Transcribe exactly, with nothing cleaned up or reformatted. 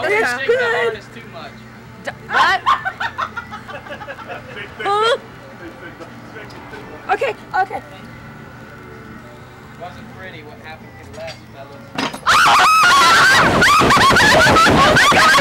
It's good. Too much. D what? Huh? Okay, okay. Wasn't pretty. What happened to the last fellas? Oh my God!